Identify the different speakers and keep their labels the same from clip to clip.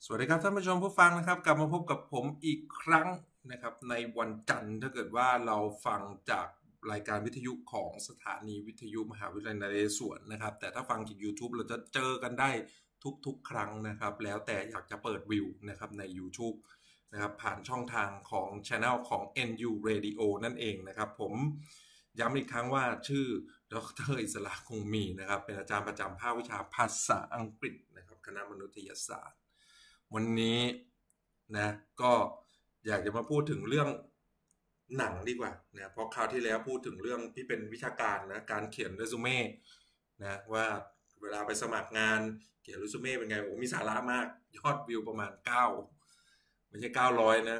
Speaker 1: สวัสดีครับท่านผู้ชมผู้ฟังนะครับกลับมาพบกับผมอีกครั้งนะครับในวันจันทร์ถ้าเกิดว่าเราฟังจากรายการวิทยุของสถานีวิทยุมหาวิทยาลัยนเรศวรนะครับแต่ถ้าฟังจาก YouTube เราจะเจอกันได้ทุกๆครั้งนะครับแล้วแต่อยากจะเปิดวิวนะครับใน YouTube นะครับผ่านช่องทางของ Channel ของ NU Radio นั่นเองนะครับผมย้ำอีกครั้งว่าชื่อดร.อิสระคงมีนะครับเป็นอาจารย์ประจำภาควิชาภาษาอังกฤษนะครับคณะมนุษยศาสตร์วันนี้นะก็อยากจะมาพูดถึงเรื่องหนังดีกว่านะเพราะคราวที่แล้วพูดถึงเรื่องที่เป็นวิชาการนะการเขียนเรซูเม่นะว่าเวลาไปสมัครงานเขียนเรซูเม่เป็นไงโอ้มีสาระมากยอดวิวประมาณ9ไม่ใช่900นะ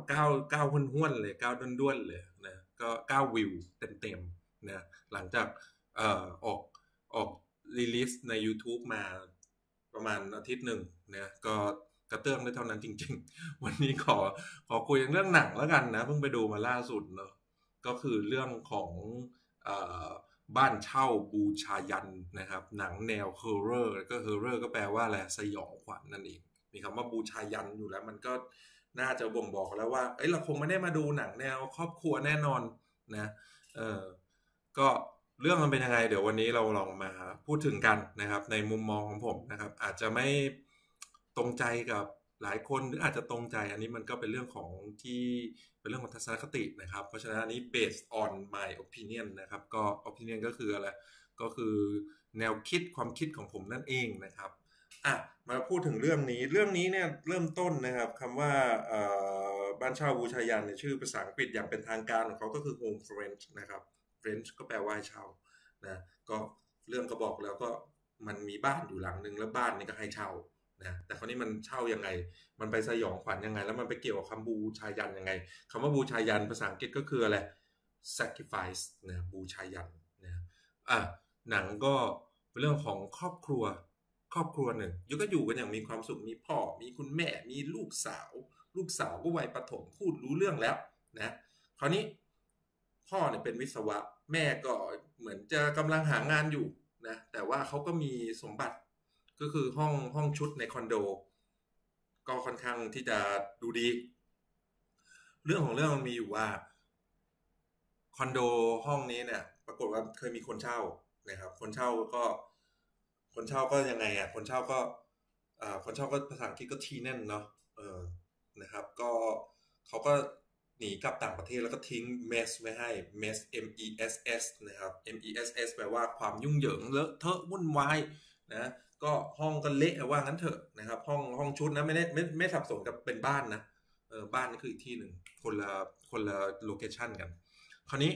Speaker 1: 9ห้วนๆเลย9ด้วนๆเลยนะก็9วิวเต็มๆนะหลังจากออกรีลิสใน YouTube มาประมาณอาทิตย์หนึ่งนะก็กระเตื้องได้เท่านั้นจริงๆวันนี้ขอคุยเรื่องหนังแล้วกันนะเพิ่งไปดูมาล่าสุดเนาะก็คือเรื่องของบ้านเช่าบูชายันนะครับหนังแนวฮอร์เรอร์ก็ฮอร์เรอร์ก็แปลว่าอะไรสยองขวัญนั่นเองมีคำว่าบูชายันอยู่แล้วมันก็น่าจะบ่งบอกแล้วว่าเราคงไม่ได้มาดูหนังแนวครอบครัวแน่นอนนะก็เรื่องมันเป็นยังไงเดี๋ยววันนี้เราลองมาพูดถึงกันนะครับในมุมมองของผมนะครับอาจจะไม่ตรงใจกับหลายคนหรืออาจจะตรงใจอันนี้มันก็เป็นเรื่องของที่เป็นเรื่องของทัศนคตินะครับเพราะฉะนั้นอันนี้ based on my opinion นะครับก็ opinion ก็คืออะไรก็คือแนวคิดความคิดของผมนั่นเองนะครับมาพูดถึงเรื่องนี้เนี่ยเริ่มต้นนะครับคำว่าบ้านเช่าบูชายันในชื่อภาษาอังกฤษอย่างเป็นทางการของเขาก็คือ home French นะครับ French ก็แปลว่าเช่านะก็เรื่องก็บอกแล้วก็มันมีบ้านอยู่หลังนึงแล้วบ้านนี่ก็ให้เช่านะแต่คราวนี้มันเช่ายังไงมันไปสยองขวัญยังไงแล้วมันไปเกี่ยวกับคำบูชายันยังไงคำว่าบูชายันภาษาอังกฤษก็คืออะไร sacrifice นะบูชายันนะหนังก็เป็นเรื่องของครอบครัวหนึ่งก็อยู่กันอย่างมีความสุขมีพ่อมีคุณแม่มีลูกสาวก็วัยประถมพูดรู้เรื่องแล้วนะคราวนี้พ่อเนี่ยเป็นวิศวะแม่ก็เหมือนจะกำลังหางานอยู่นะแต่ว่าเขาก็มีสมบัติก็คือห้องชุดในคอนโดก็ค่อนข้างที่จะดูดีเรื่องของเรื่องมันมีอยู่ว่าคอนโดห้องนี้เนี่ยปรากฏว่าเคยมีคนเช่านะครับคนเช่าก็ยังไงคนเช่าก็ภาษาอังกฤษก็ทีแน่นเนาะนะครับก็เขาก็หนีกลับต่างประเทศแล้วก็ทิ้งเมสไว้ให้เมส MESS นะครับ MESS แปลว่าความยุ่งเหยิงเลอะเทอะวุ่นวายนะก็ห้องก็เละว่างั้นเถอะนะครับห้องชุดนะไม่สับสนกับเป็นบ้านนะบ้านนี่คืออีกที่หนึ่งคนละโลเคชันกันคราวนี้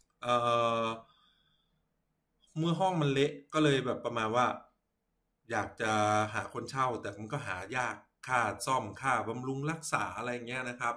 Speaker 1: เมื่อห้องมันเละก็เลยแบบประมาณว่าอยากจะหาคนเช่าแต่มันก็หายากค่าซ่อมค่าบำรุงรักษาอะไรเงี้ยนะครับ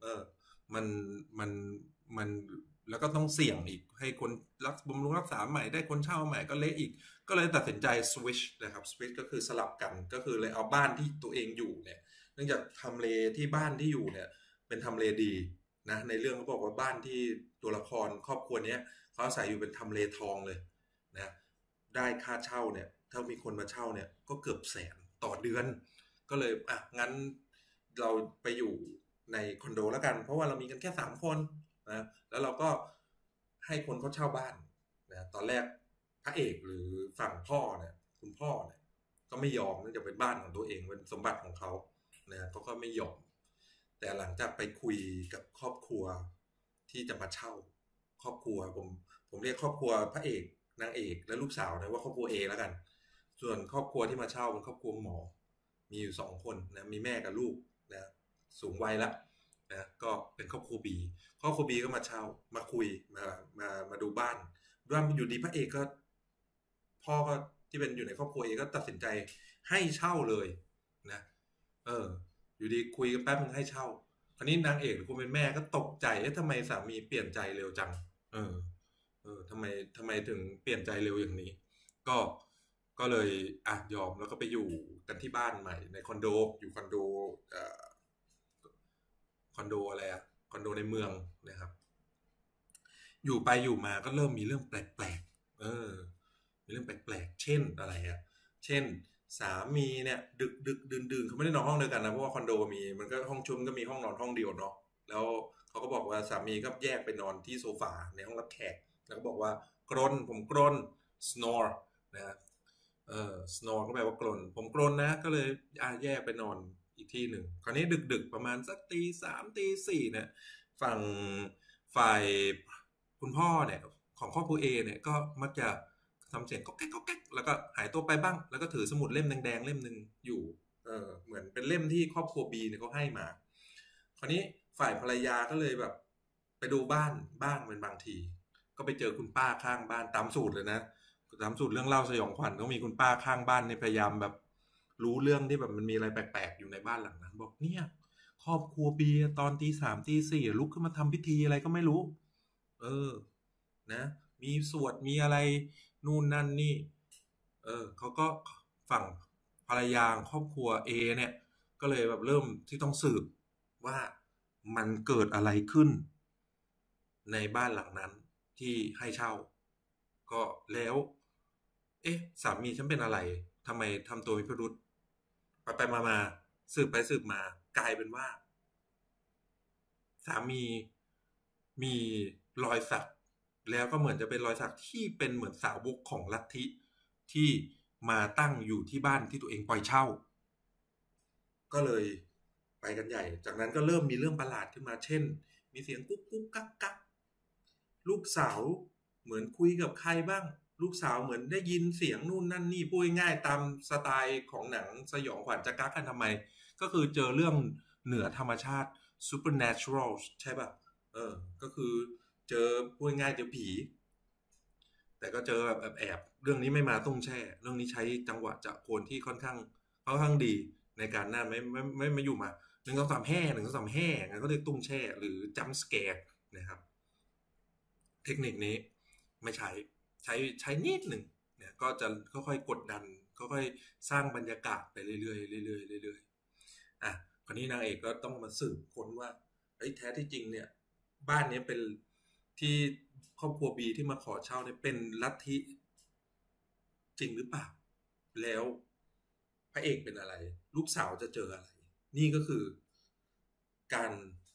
Speaker 1: มันแล้วก็ต้องเสี่ยงอีกให้คนบำรุงรักษาใหม่ได้คนเช่าใหม่ก็เละอีกก็เลยตัดสินใจสวิชนะครับสวิชก็คือสลับกันก็คือเลยเอาบ้านที่ตัวเองอยู่เนี่ยเนื่องจากทำเลที่บ้านที่อยู่เนี่ยเป็นทำเลดีนะในเรื่องเขาบอกว่าบ้านที่ตัวละครครอบครัวนี้เขาอาศัยอยู่เป็นทำเลทองเลยนะได้ค่าเช่าเนี่ยถ้ามีคนมาเช่าเนี่ยก็เกือบ100,000ต่อเดือนก็เลยงั้นเราไปอยู่ในคอนโดแล้วกันเพราะว่าเรามีกันแค่3คนนะแล้วเราก็ให้คนเขาเช่าบ้านนะตอนแรกพระเอกหรือฝั่งพ่อเนี่ยคุณพ่อเนี่ยก็ไม่ยอมเนื่องจากเป็นบ้านของตัวเองเป็นสมบัติของเขานะเขาก็ไม่ยอมแต่หลังจากไปคุยกับครอบครัวที่จะมาเช่าครอบครัวผมเรียกครอบครัวพระเอกนางเอกและลูกสาวนะว่าครอบครัว A แล้วกันส่วนครอบครัวที่มาเช่าเป็นครอบครัวหมอมีอยู่2คนนะมีแม่กับลูกนะสูงวัยแล้วนะก็เป็นครอบครัว B ครอบครัว B ก็มาเช่ามาคุยมาดูบ้านอยู่ดีพระเอกก็พ่อก็ที่เป็นอยู่ในครอบครัว A ก็ตัดสินใจให้เช่าเลยนะอยู่ดีคุยกันแป๊บนึงให้เช่าคราวนี้นางเอกหรือคนเป็นแม่ก็ตกใจทำไมสามีเปลี่ยนใจเร็วจังทำไมถึงเปลี่ยนใจเร็วอย่างนี้ก็เลยยอมแล้วก็ไปอยู่กันที่บ้านใหม่ในคอนโดอยู่คอนโดอะไรคอนโดในเมืองนะครับอยู่ไปอยู่มาก็เริ่มมีเรื่องแปลกๆมีเรื่องแปลกๆเช่นอะไรเช่นสามีเนี่ยดึกดื่นเขาไม่ได้นอนห้องเดียวกันนะเพราะว่าคอนโดมีมันก็ห้องชุมก็มีห้องนอนห้องเดียวเนาะแล้วเขาก็บอกว่าสามีก็แยกไปนอนที่โซฟาในห้องรับแขกแล้วก็บอกว่ากรนผมกรน snore นะsnore ก็แปลว่ากรนผมกรนนะก็เลยแยกไปนอนอีกที่หนึ่งคราวนี้ดึกประมาณสักตี 3ตี 4เนี่ยฝั่งฝ่ายคุณพ่อเนี่ยของครอบครัว A เนี่ยก็มักจะทำเสียงก๊อกแก๊กก๊อกแก๊กแล้วก็หายตัวไปบ้างแล้วก็ถือสมุดเล่มแดงๆเล่มหนึ่งอยู่เหมือนเป็นเล่มที่ครอบครัว B เนี่ยเขาให้มาคราวนี้ฝ่ายภรรยาก็เลยแบบไปดูบ้านเป็นบางทีก็ไปเจอคุณป้าข้างบ้านตามสูตรเลยนะตามสูตรเรื่องเล่าสยองขวัญต้องมีคุณป้าข้างบ้านเนี่ยพยายามแบบรู้เรื่องที่แบบมันมีอะไรแปลกๆอยู่ในบ้านหลังนั้นบอกเนี่ยครอบครัว B ตอนตี 3ตี 4ลุกขึ้นมาทำพิธีอะไรก็ไม่รู้นะมีสวดมีอะไรนู่นนั่นนี่เขาก็ฝั่งภรรยาครอบครัว A เนี่ยก็เลยแบบเริ่มที่ต้องสืบว่ามันเกิดอะไรขึ้นในบ้านหลังนั้นที่ให้เช่าก็แล้วสามีฉันเป็นอะไรทำไมทำตัวมีพิรุธไปมาสืบไปสืบมากลายเป็นว่าสามีมีรอยสักแล้วก็เหมือนจะเป็นรอยสักที่เป็นเหมือนสาวกของลัทธิที่มาตั้งอยู่ที่บ้านที่ตัวเองปล่อยเช่าก็เลยไปกันใหญ่จากนั้นก็เริ่มมีเรื่องประหลาดขึ้นมาเช่นมีเสียงกุ๊กกุ๊กกักกักลูกสาวเหมือนคุยกับใครบ้างลูกสาวเหมือนได้ยินเสียงนู่นนั่นนี่พูดง่ายๆตามสไตล์ของหนังสยองขวัญจะกักกันทำไมก็คือเจอเรื่องเหนือธรรมชาติ supernatural ใช่ป่ะก็คือเจอพูดง่ายเจอผีแต่ก็เจอแบบแอบเรื่องนี้ไม่มาตุ้งแช่เรื่องนี้ใช้จังหวะจะโคนที่ค่อนข้างดีในการนั่นไม่อยู่มา1 2 3แห่1 2 3แห่งั้นก็เรียกตุ้งแช่หรือจัมป์สแกร์นะครับเทคนิคนี้ไม่ใช้นิดหนึ่งเนี่ยก็จะค่อยๆกดดันค่อยๆสร้างบรรยากาศไปเรื่อยๆเรื่อยๆเรื่อยๆคราวนี้นางเอกก็ต้องมาสืบค้นว่าแท้ที่จริงเนี่ยบ้านนี้เป็นที่ครอบครัว B ที่มาขอเช่าเนี่ยเป็นลัทธิจริงหรือเปล่าแล้วพระเอกเป็นอะไรลูกสาวจะเจออะไรนี่ก็คือการ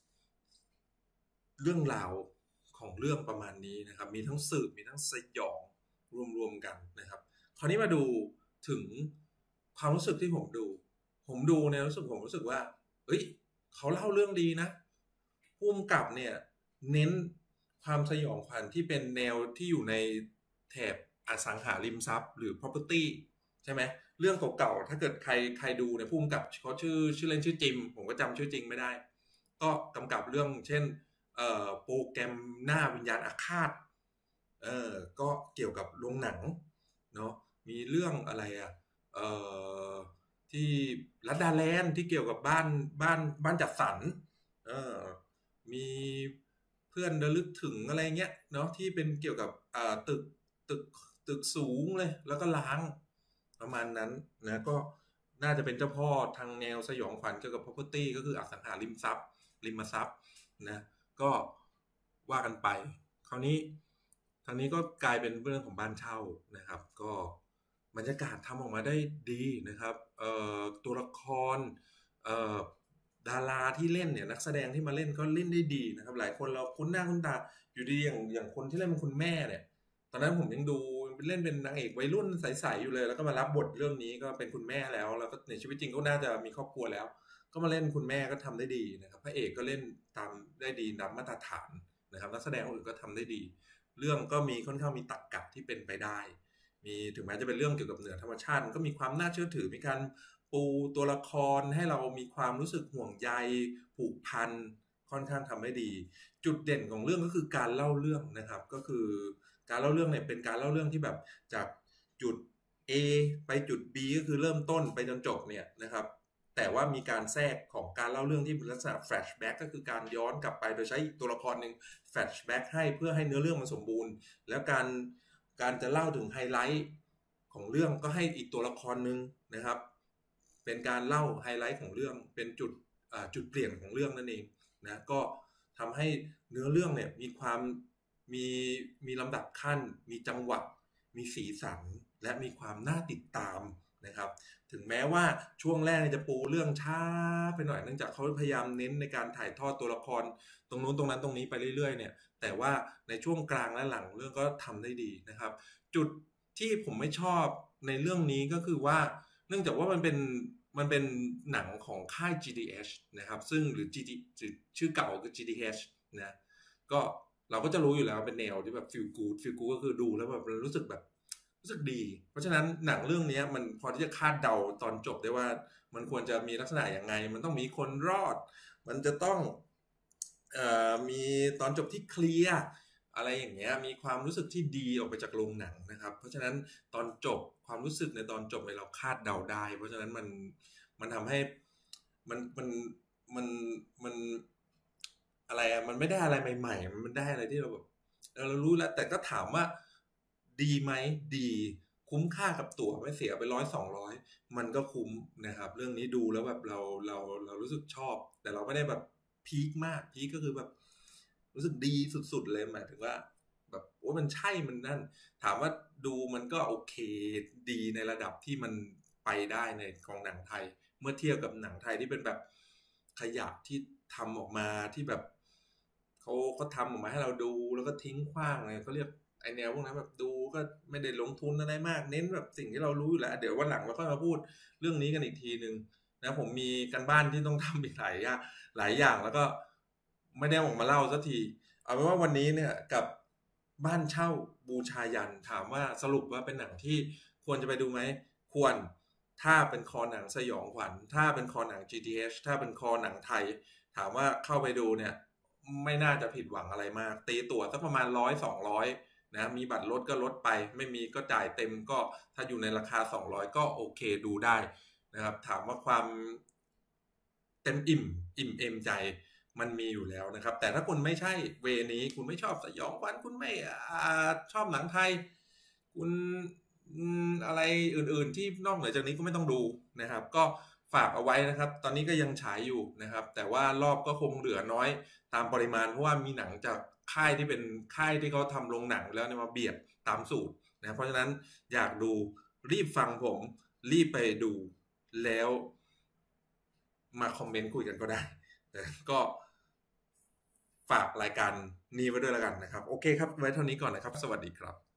Speaker 1: เรื่องราวของเรื่องประมาณนี้นะครับมีทั้งสืบมีทั้งสยองรวมๆกันนะครับคราวนี้มาดูถึงความรู้สึกที่ผมดูในผมรู้สึกว่าเขาเล่าเรื่องดีนะผู้กำกับเนี่ยเน้นความสยองขวัญที่เป็นแนวที่อยู่ในแถบอสังหาริมทรัพย์หรือ property ใช่ไหมเรื่องเก่าๆถ้าเกิดใครดูเนี่ยผู้กำกับเขาชื่อเล่นชื่อจิมผมก็จำชื่อจริงไม่ได้ก็กำกับเรื่องเช่นโปรแกรมหน้าวิญญาณอาฆาตก็เกี่ยวกับโรงหนังเนาะมีเรื่องอะไรที่ลัดดาแลนด์ที่เกี่ยวกับบ้านจัดสรรมีเพื่อนระลึกถึงอะไรเงี้ยเนาะที่เป็นเกี่ยวกับตึกสูงเลยแล้วก็ล้างประมาณนั้นนะก็น่าจะเป็นเจ้าพ่อทางแนวสยองขวัญเกี่ยวกับ property ก็คืออสังหาริมทรัพย์นะก็ว่ากันไปคราวนี้ทางนี้ก็กลายเป็นเรื่องของบ้านเช่านะครับก็บรรยากาศทำออกมาได้ดีนะครับตัวละครดาราที่เล่นเนี่ยนักแสดงที่มาเล่นก็เล่นได้ดีนะครับหลายคนเราคุ้นหน้าคุ้นตาอยู่ดีอย่างคนที่เล่นเป็นคุณแม่เนี่ยตอนนั้นผมยังดูเล่นเป็นนางเอกวัยรุ่นใสๆอยู่เลยแล้วก็มารับบทเรื่องนี้ก็เป็นคุณแม่แล้วก็ในชีวิตจริงก็น่าจะมีครอบครัวแล้วก็มาเล่นคุณแม่ก็ทำได้ดีนะครับพระเอกก็เล่นตามได้ดีตามมาตรฐานนะครับนักแสดงคนอื่นก็ทำได้ดีเรื่องก็มีค่อนข้างมีตรรกะที่เป็นไปได้มีถึงแม้จะเป็นเรื่องเกี่ยวกับเหนือธรรมชาติก็มีความน่าเชื่อถือมีการปูตัวละครให้เรามีความรู้สึกห่วงใยผูกพันค่อนข้างทำได้ดีจุดเด่นของเรื่องก็คือการเล่าเรื่องนะครับก็คือการเล่าเรื่องเนี่ยเป็นการเล่าเรื่องที่แบบจากจุด A ไปจุด B ก็คือเริ่มต้นไปจนจบเนี่ยนะครับแต่ว่ามีการแทรกของการเล่าเรื่องที่เป็นลักษณะแฟลชแบ็กก็คือการย้อนกลับไปโดยใช้ตัวละครหนึ่งแฟลชแบ็กให้เพื่อให้เนื้อเรื่องมันสมบูรณ์แล้วการจะเล่าถึงไฮไลท์ของเรื่องก็ให้อีกตัวละครหนึ่งนะครับเป็นการเล่าไฮไลท์ของเรื่องเป็นจุดเปลี่ยนของเรื่องนั่นเองนะก็ทำให้เนื้อเรื่องเนี่ยมีความมีลำดับขั้นมีจังหวะมีสีสันและมีความน่าติดตามนะครับถึงแม้ว่าช่วงแรกจะปูเรื่องช้าไปหน่อยเนื่องจากเขาพยายามเน้นในการถ่ายทอดตัวละครตรงนู้นตรงนั้นตรงนี้ไปเรื่อยๆเนี่ยแต่ว่าในช่วงกลางและหลังเรื่องก็ทำได้ดีนะครับจุดที่ผมไม่ชอบในเรื่องนี้ก็คือว่าเนื่องจากว่ามันเป็นหนังของค่าย GDH นะครับซึ่งหรือ ชื่อเก่าคือ GDH นะก็เราก็จะรู้อยู่แล้วเป็นแนวที่แบบ feel good ก็คือดูแล้วแบบรู้สึกดีเพราะฉะนั้นหนังเรื่องนี้มันพอที่จะคาดเดาตอนจบได้ว่ามันควรจะมีลักษณะอย่างไงมันต้องมีคนรอดมันจะต้องมีตอนจบที่เคลียร์อะไรอย่างเงี้ยมีความรู้สึกที่ดีออกไปจากโรงหนังนะครับเพราะฉะนั้นตอนจบความรู้สึกในตอนจบเราคาดเดาได้เพราะฉะนั้นมันทำให้มันมันอะไรมันไม่ได้อะไรใหม่ๆมันได้อะไรที่เราแบบเรารู้แล้วแต่ก็ถามว่าดีไหมดีคุ้มค่ากับตั๋วไม่เสียไป100-200มันก็คุ้มนะครับเรื่องนี้ดูแล้วแบบเรารู้สึกชอบแต่เราไม่ได้แบบพีคมากพีคก็คือแบบรู้สึกดีสุดๆเลยหมายถึงว่าแบบโอ้มันใช่มันนั่นถามว่าดูมันก็โอเคดีในระดับที่มันไปได้ในของหนังไทยเมื่อเทียบกับหนังไทยที่เป็นแบบขยะที่ทำออกมาที่แบบเขาทำออกมาให้เราดูแล้วก็ทิ้งขว้างอะไรเขาเรียกไอแนวพวกนั้นแบบดูก็ไม่ได้ลงทุนอะไรมากเน้นแบบสิ่งที่เรารู้อยู่แล้วเดี๋ยววันหลังเราก็มาพูดเรื่องนี้กันอีกทีนึงนะผมมีการบ้านที่ต้องทำอีกหลายอย่างแล้วก็ไม่ได้ออกมาเล่าสักทีเอาเป็นว่าวันนี้เนี่ยกับบ้านเช่าบูชายันถามว่าสรุปว่าเป็นหนังที่ควรจะไปดูไหมควรถ้าเป็นคอหนังสยองขวัญถ้าเป็นคอหนัง GTH ถ้าเป็นคอหนังไทยถามว่าเข้าไปดูเนี่ยไม่น่าจะผิดหวังอะไรมากตีตั๋วสักประมาณ100-200นะมีบัตรลดก็ลดไปไม่มีก็จ่ายเต็มก็ถ้าอยู่ในราคา200ก็โอเคดูได้นะครับถามว่าความเต็มอิ่มเอมใจมันมีอยู่แล้วนะครับแต่ถ้าคุณไม่ใช่เวนี้คุณไม่ชอบสยองขวัญคุณไม่ชอบหนังไทยคุณอะไรอื่นๆที่นอกเหนือจากนี้ก็ไม่ต้องดูนะครับก็ฝากเอาไว้นะครับตอนนี้ก็ยังฉายอยู่นะครับแต่ว่ารอบก็คงเหลือน้อยตามปริมาณเพราะว่ามีหนังจากค่ายที่เป็นค่ายที่เขาทำโรงหนังแล้วเนี่ยมาเบียดตามสูตรนะเพราะฉะนั้นอยากดูรีบฟังผมรีบไปดูแล้วมาคอมเมนต์คุยกันก็ได้ก็ฝากรายการนี้ไว้ด้วยแล้วกันนะครับโอเคครับไว้เท่านี้ก่อนนะครับสวัสดีครับ